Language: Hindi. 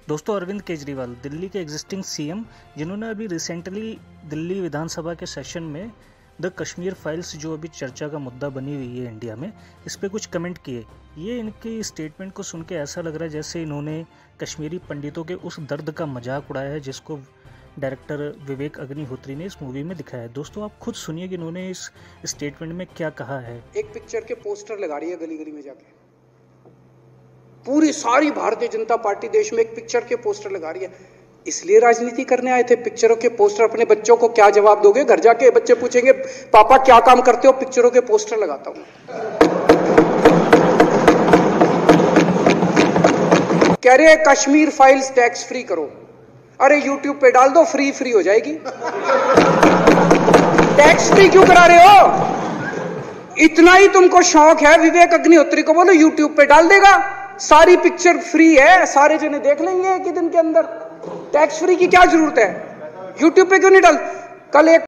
दोस्तों, अरविंद केजरीवाल दिल्ली के एग्जिस्टिंग सीएम, जिन्होंने अभी रिसेंटली दिल्ली विधानसभा के सेशन में द कश्मीर फाइल्स, जो अभी चर्चा का मुद्दा बनी हुई है इंडिया में, इस पे कुछ कमेंट किए। ये इनकी स्टेटमेंट को सुन के ऐसा लग रहा है जैसे इन्होंने कश्मीरी पंडितों के उस दर्द का मजाक उड़ाया है जिसको डायरेक्टर विवेक अग्निहोत्री ने इस मूवी में दिखाया है। दोस्तों, आप खुद सुनिए कि इन्होंने इस स्टेटमेंट में क्या कहा है। एक पिक्चर के पोस्टर लगा रही है गली गली में जाके, पूरी सारी भारतीय जनता पार्टी देश में एक पिक्चर के पोस्टर लगा रही है। इसलिए राजनीति करने आए थे? पिक्चरों के पोस्टर। अपने बच्चों को क्या जवाब दोगे? घर जाके बच्चे पूछेंगे पापा क्या काम करते हो? पिक्चरों के पोस्टर लगाता हूं। कह रहे हैं कश्मीर फाइल्स टैक्स फ्री करो। अरे यूट्यूब पे डाल दो, फ्री हो जाएगी। टैक्स फ्री क्यों करा रहे हो? इतना ही तुमको शौक है, विवेक अग्निहोत्री को बोलो यूट्यूब पे डाल देगा, सारी पिक्चर फ्री है, सारे जने देख लेंगे एक ही दिन के अंदर। टैक्स फ्री की क्या जरूरत है? यूट्यूब पे क्यों नहीं डाल? कल एक